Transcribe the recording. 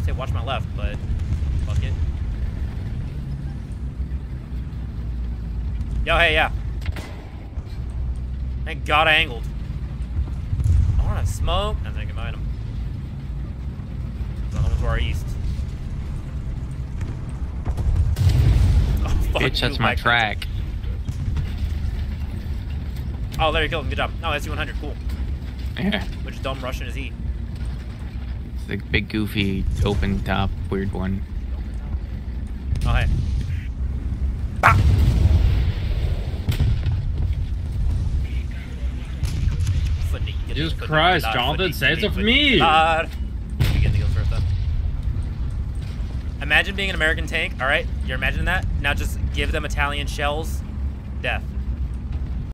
would say watch my left, but fuck it. Yo, hey, yeah. Thank God I angled. I want to smoke. I think I might him. The other ones to our east. Oh, fuck. Bitch, that's my track. Oh, there you go. Good job. Oh, SU-100. Cool. Yeah. Which dumb Russian is he? It's the big, goofy, open top, weird one. Oh, hey. Bah! Jesus Christ, Jonathan, save it for me! Imagine being an American tank, alright? You're imagining that? Now just give them Italian shells. Death.